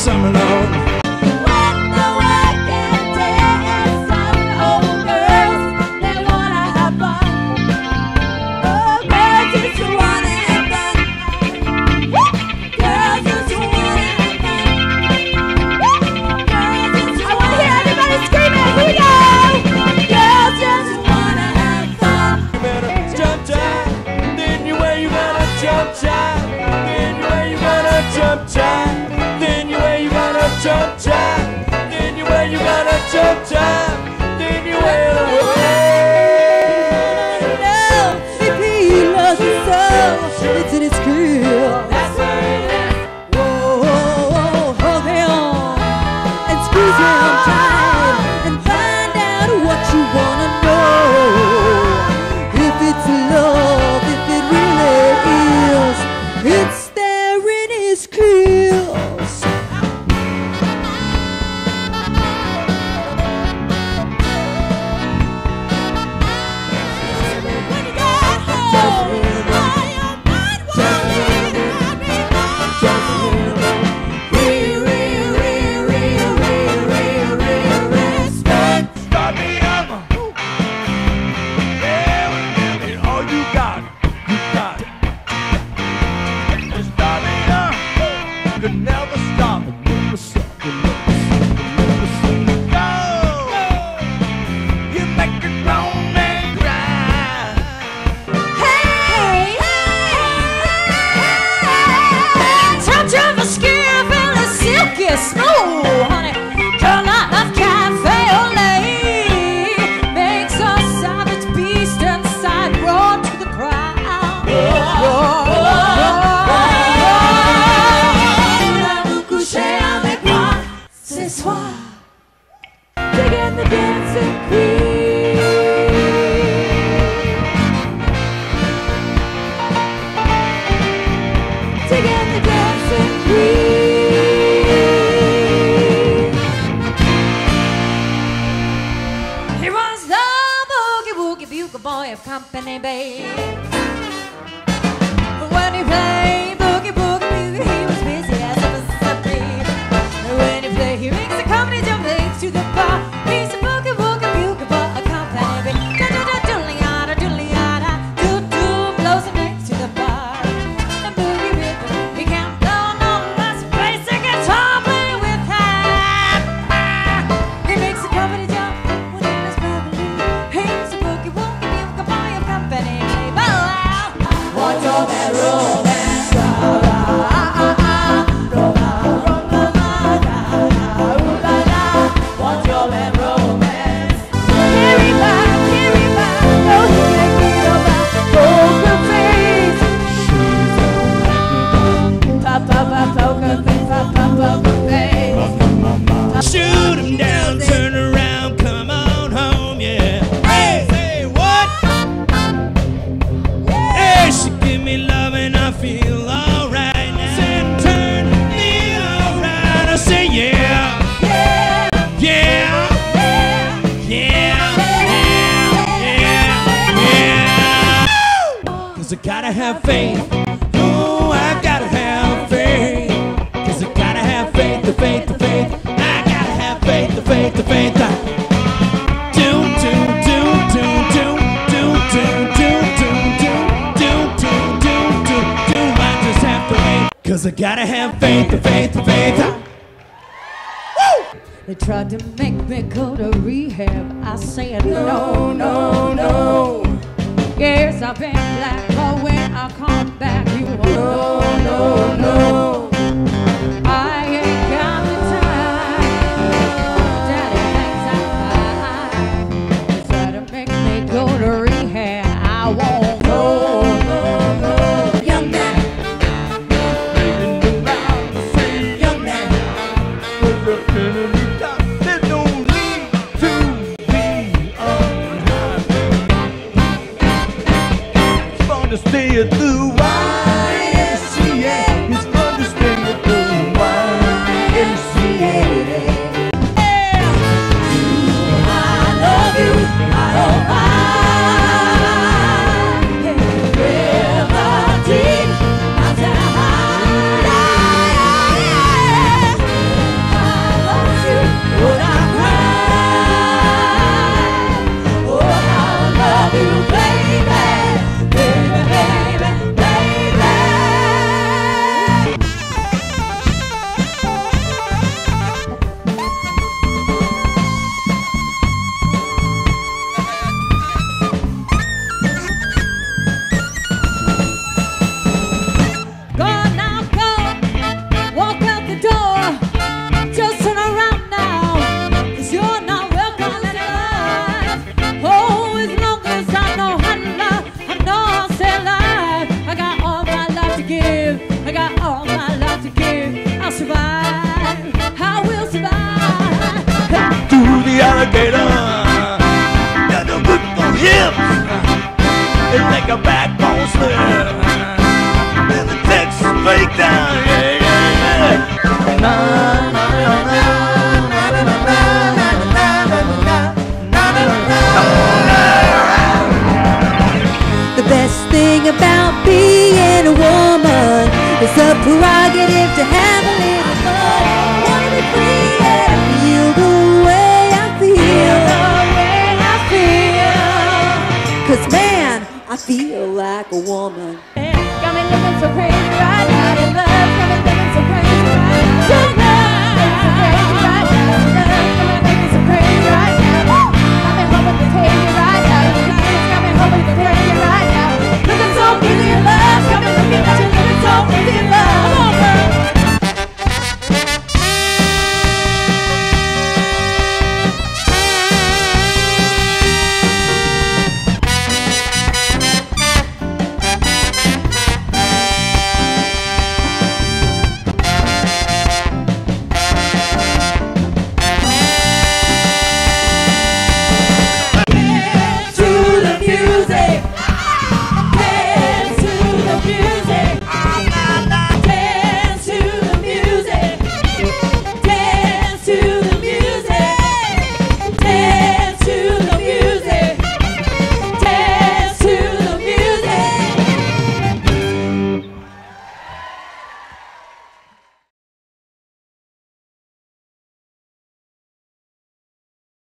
summer long. When the working day is done, oh girls, they wanna have fun. Oh girls just wanna have fun. Woo! Girls just wanna have fun. Woo! Girls just I wanna hear everybody screaming. Here we go. Girls just wanna have fun. You better jump jive, then you way you gotta jump jive, then you way you gotta jump jive, then you way you gotta jump jive, then you way you gotta jump jive, then you way the If he loves you so, it's in his grill. That's where it is. Whoa, whoa, whoa, hold him and squeeze him tight and find out what you wanna know. If it's love, if it really is, it's there in his grills. When you get home, why your mind wandering, I'll be real respect. start me up. Yeah, and all you got. Just start me up. You can never stop it. Never stop it. Never stop it. Go. You make a grown man cry. Hey, touch of a skin feeling silky smooth, honey. Curl out of cafe au lait makes a savage beast inside roar to the crowd. Vous couchez avec moi ce soir. Digging the dancing queen. Digging the dancing queen. He was the boogie woogie bugle boy of company, babe. But when he played boogie boogie bugle, he was busy as a Mississippi. When he played, he makes the company jump legs to the bar. He's a boogie woogie bugle boy of company, babe. Doodle-yada, doodle-yada, doo-doo, blows him next to the bar. The boogie rhythm, he can't blow no less basic guitar playing with him. He makes the company jump when he was bubbly. He's a boogie woogie bugle boy of company, babe. Want your man romance? Want your man romance? Carry by, no he can't get over poker face. Pop, pop, pop, poker face, pop, pop, poker face. Shoot him down, turn around, come on home, yeah. Hey, say what? Hey, she give me love and I feel alright now. Said turn me alright. I say yeah, Yeah, yeah, yeah, yeah. Cause I gotta have faith. Oh, I gotta have faith. Cause I gotta have faith, the faith, the faith. I gotta have faith, the faith, the faith. Do, do, do, do, do, do, do, do, do, do, do, do, do, do. I just have to wait. Cause I gotta have faith, the faith, the faith. They tried to make me go to rehab. I said no, no, no. Yes, I've been black, but when I come back, you won't know, no, no. I ain't got the time. Daddy thinks I'm fine. They tried to make me go to rehab. I won't go, no, no. Young man, young man. There's no need to be unhappy. It's fun to stay at the YMCA. make a backbone slip. And the Texas breakdown, yeah, yeah, yeah. Na, na, na, na, na, na, na, na, na, na, The best thing about being a woman is the prerogative to have a little fun. Wanna be free and feel the way I feel. Cause man, I feel like a woman. Got me looking so crazy.